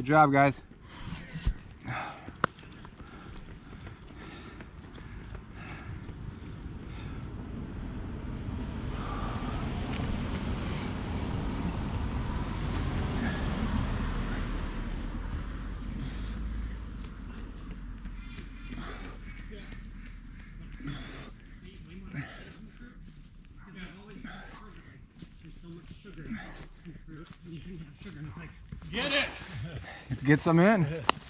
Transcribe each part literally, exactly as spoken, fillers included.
Good job, guys. Get it! Let's get some in.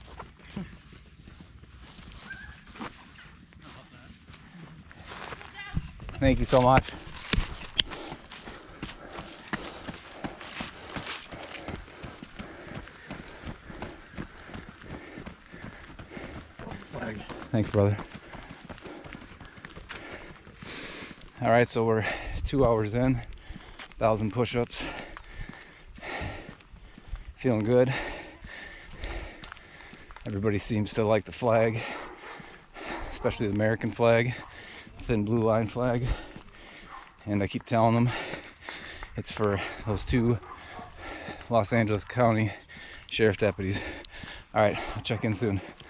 Thank you so much. Thanks, brother. All right, so we're two hours in, thousand push-ups. Feeling good. Everybody seems to like the flag, especially the American flag, thin blue line flag. And I keep telling them it's for those two Los Angeles County Sheriff deputies. All right, I'll check in soon.